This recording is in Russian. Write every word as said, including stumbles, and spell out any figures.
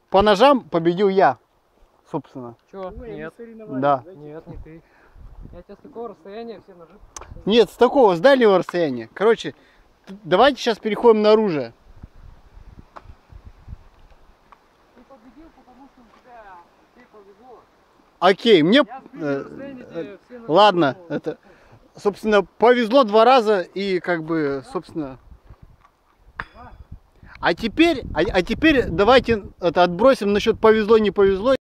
по ножам победил я, собственно. Чё? Нет. Да. Нет, не ты. Я тебя с такого расстояния все ножи... Нет, с такого, с дальнего расстояния. Короче, давайте сейчас переходим на оружие. Ты победил, потому что у тебя тебе повезло. Окей, мне... Я с ближнего расстояния тебе все ножи... Ладно, это... Собственно, повезло два раза и как бы, собственно... А теперь, а, а теперь давайте это отбросим насчет повезло, не повезло.